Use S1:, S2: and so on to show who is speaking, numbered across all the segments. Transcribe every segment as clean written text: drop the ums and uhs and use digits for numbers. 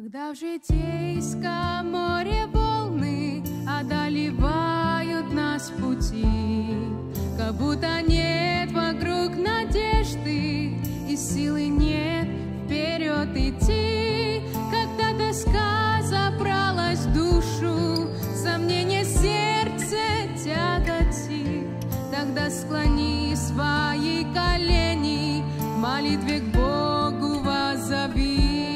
S1: Когда в житейском море волны одолевают нас в пути, как будто нет вокруг надежды и силы нет вперед идти. Когда тоска забралась в душу, сомнение сердце тяготит, тогда склони свои колени, в молитве к Богу воззови.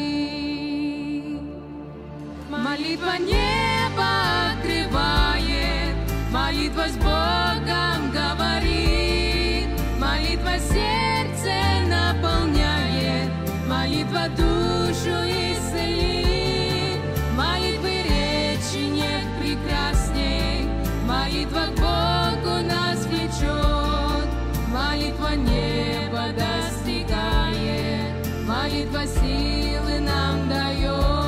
S1: Молитва небо открывает, молитва с Богом говорит, молитва сердце наполняет, молитва душу исцелит, молитвы речи нет прекрасней, молитва к Богу нас влечет, молитва небо достигает, молитва силы нам дает.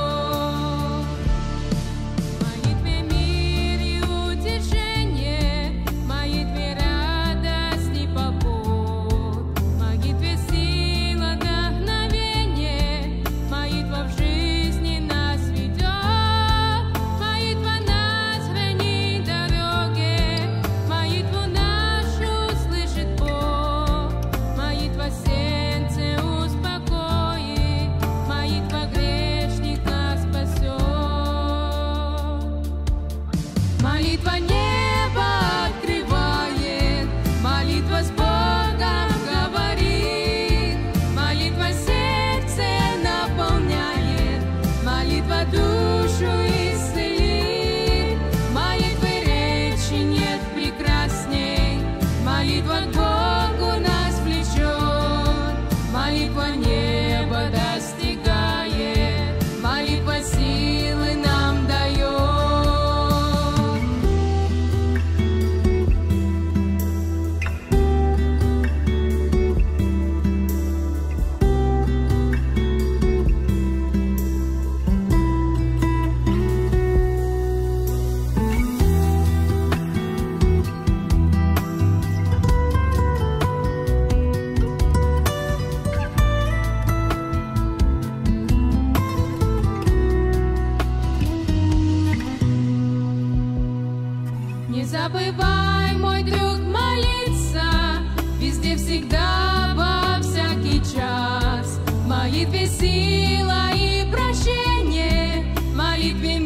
S1: Молитва небо открывает, молитва с Богом говорит, молитва сердце наполняет, молитва душу исцелит, молитвы речи нет прекрасней, молитва к Богу нас влечет, молитва небо достигает, молитва силы нам дает. Не забывай, мой друг, молиться везде, всегда, во всякий час. В молитве сила и прощение, в молитве